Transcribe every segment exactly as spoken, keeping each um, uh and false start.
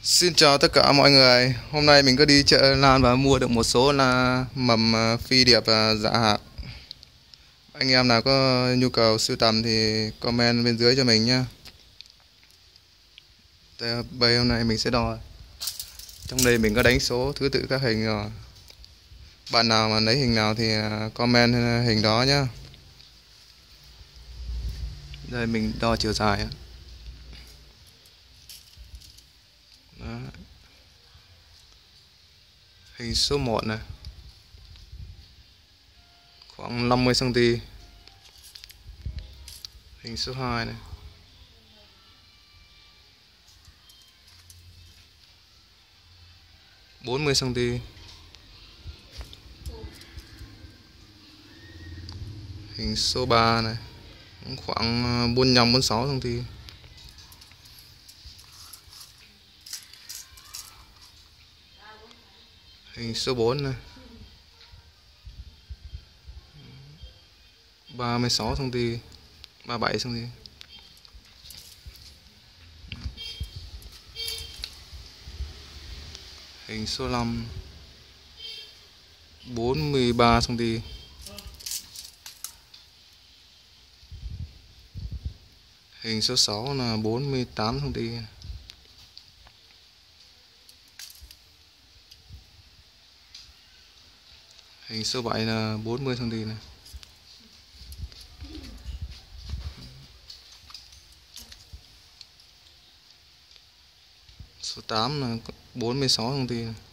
Xin chào tất cả mọi người. Hôm nay mình có đi chợ Lan và mua được một số là mầm à, phi điệp à, dạ hạc. Anh em nào có nhu cầu sưu tầm thì comment bên dưới cho mình nhé. Bây hôm nay mình sẽ đo. Trong đây mình có đánh số thứ tự các hình rồi. Bạn nào mà lấy hình nào thì à, comment hình đó nhé. Đây mình đo chiều dài. Đó. Hình số một này khoảng năm mươi xăng-ti-mét. Hình số hai này bốn mươi xăng-ti-mét. Hình số ba này khoảng bốn mươi lăm bốn mươi sáu xăng-ti-mét. Hình số bốn này ba mươi sáu xăng-ti-mét, ba mươi bảy xăng-ti-mét. Hình số năm bốn mươi ba xăng-ti-mét. Hình số sáu là bốn mươi tám xăng-ti-mét. Hình số bảy là bốn mươi xăng-ti-mét này. Số tám là bốn mươi sáu xăng-ti-mét này.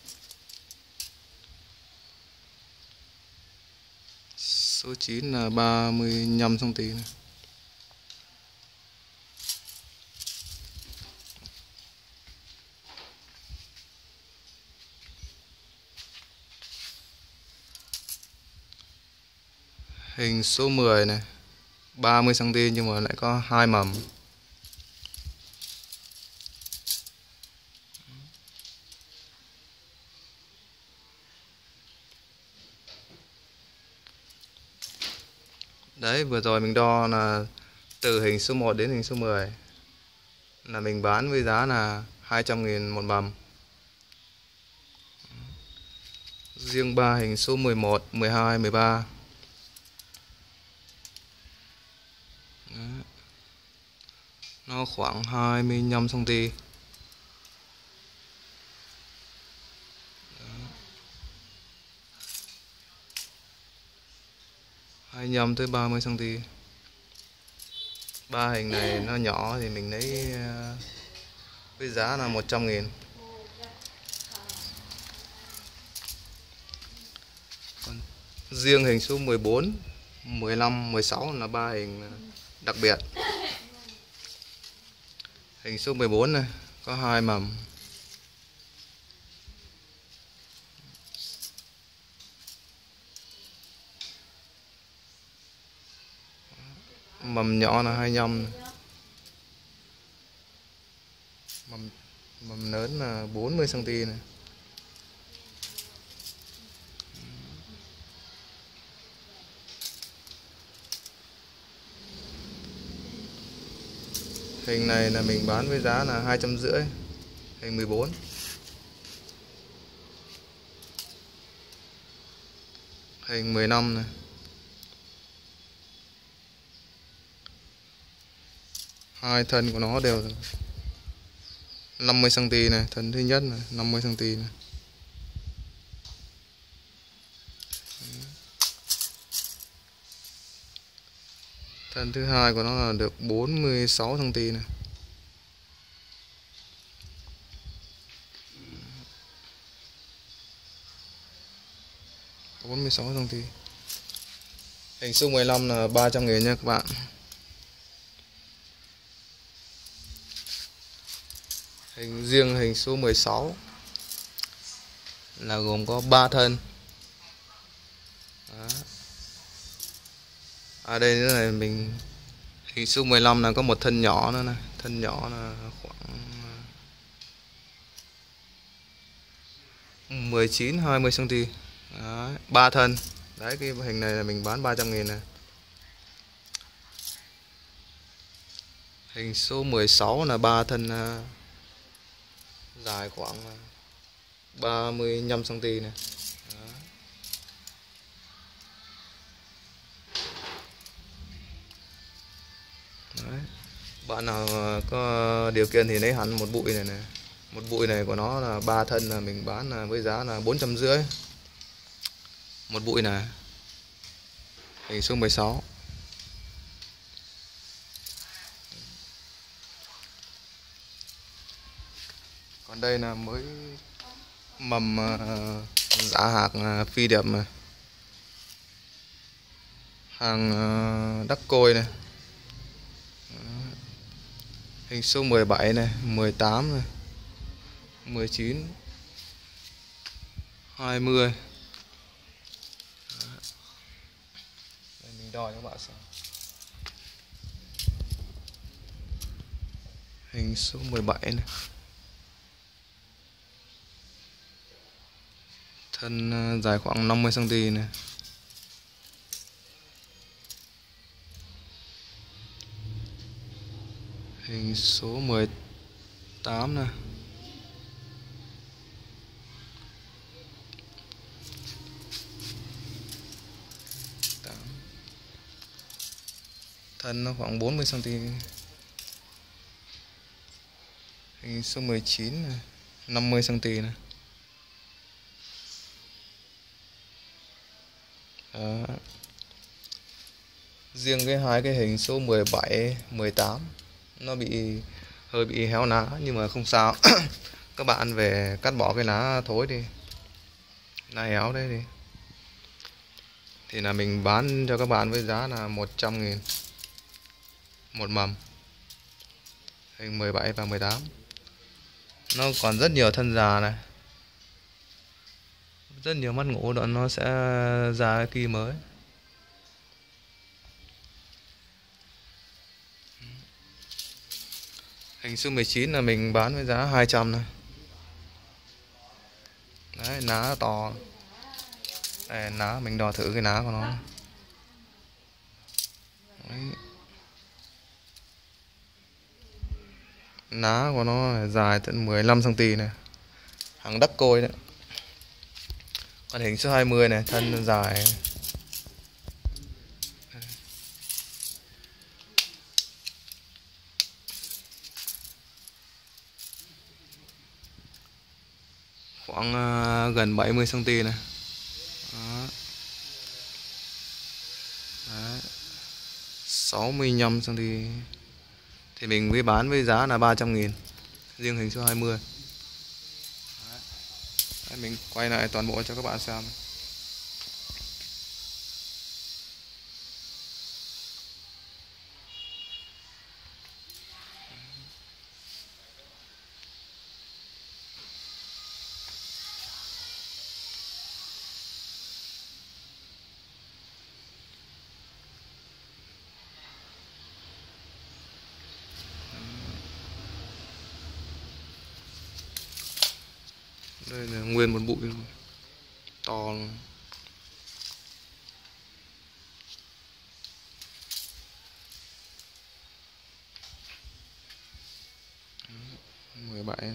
Số chín là ba mươi lăm xăng-ti-mét này. Hình số mười này ba mươi xăng-ti-mét nhưng mà lại có hai mầm. Đấy, vừa rồi mình đo là từ hình số một đến hình số mười là mình bán với giá là hai trăm nghìn một mầm. Riêng ba hình số mười một, mười hai, mười ba nó khoảng hai mươi lăm xăng-ti-mét. hai mươi lăm tới ba mươi xăng-ti-mét. Ba hình này nó nhỏ thì mình lấy với giá là một trăm nghìn. Còn riêng hình số mười bốn, mười lăm, mười sáu là ba hình đặc biệt. Hình số mười bốn này có hai mầm. Mầm nhỏ là hai mươi lăm. Mầm mầm lớn là bốn mươi xăng-ti-mét này. Hình này là mình bán với giá là hai trăm rưỡi. Hình mười bốn. Hình mười lăm này. Hai thân của nó đều năm mươi xăng-ti-mét này, thân thứ nhất này, năm mươi xăng-ti-mét này. Thân thứ hai của nó là được bốn mươi sáu xăng-ti-mét này. bốn mươi sáu xăng-ti-mét. Hình số mười lăm là ba trăm nghìn nha các bạn. Hình riêng hình số mười sáu là gồm có ba thân. Đó. Ở đây nữa này mình hình số mười lăm là có một thân nhỏ nữa này, thân nhỏ là khoảng mười chín hai mươi xăng-ti-mét. Đấy, ba thân. Đấy, cái hình này là mình bán ba trăm nghìn này. Hình số mười sáu là ba thân dài khoảng ba mươi lăm xăng ti mét này. Đấy. Bạn nào có điều kiện thì lấy hẳn một bụi này này. Một bụi này của nó là ba thân, là mình bán là với giá là bốn trăm rưỡi. Một bụi này. Hình số mười sáu. Còn đây là mới mầm uh, giả hạc uh, phi điệp này. Hàng uh, đắc côi này. Hình số mười bảy này, mười tám này, mười chín, hai mươi. Đây mình đo cho các bạn xem. Hình số mười bảy này. Thân dài khoảng năm mươi xăng ti mét này. Hình số mười tám này. tám. Thân nó khoảng bốn mươi xăng ti mét. Hình số mười chín này, năm mươi xăng ti mét này. Đó. Riêng cái hai cái hình số mười bảy, mười tám nó bị hơi bị héo lá, nhưng mà không sao. Các bạn về cắt bỏ cái lá thối đi, lá héo đấy đi, thì là mình bán cho các bạn với giá là một trăm nghìn một mầm. Hình mười bảy và mười tám. Nó còn rất nhiều thân già này, rất nhiều mắt ngủ, đoạn nó sẽ ra cái kỳ mới. Hình số mười chín là mình bán với giá hai trăm này. Đấy, lá to. Đây, lá mình đo thử cái lá của nó. Đấy. Lá của nó dài tận mười lăm xăng ti mét này. Hàng đắc côi đấy. Còn hình số hai mươi này, thân dài. Khoảng uh, gần bảy mươi xăng ti mét này. Đó. Đấy. sáu mươi lăm xăng ti mét. Thì mình mới bán với giá là ba trăm nghìn. Riêng hình số hai mươi. Đấy. Đấy, mình quay lại toàn bộ cho các bạn xem. Đây là nguyên một bụi luôn. To luôn. mười bảy,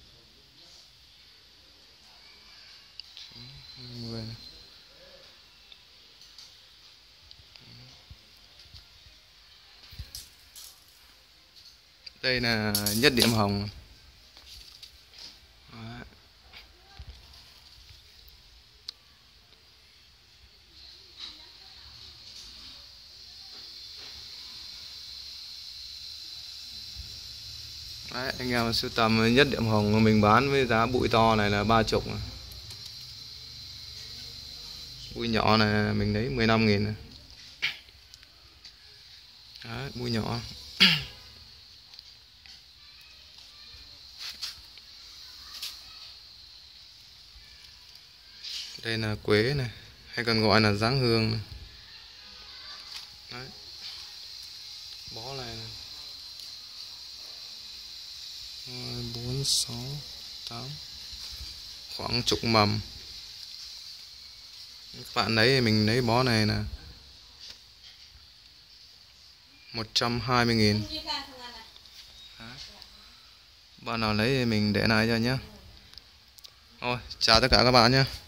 mười. Đây là nhất điểm hồng. Đấy. Đấy, anh em sưu tầm nhất điểm hồng mình bán với giá bụi to này là ba chục. Bụi nhỏ này mình lấy mười lăm nghìn này. Đấy, bụi nhỏ. Đây là quế này, hay còn gọi là dáng hương này. Đấy. Bó này, này. bốn, sáu, tám. Khoảng chục mầm. Các bạn lấy mình lấy bó này là một trăm hai mươi nghìn. Bạn nào lấy thì mình để lại cho nhé. Thôi chào tất cả các bạn nhé.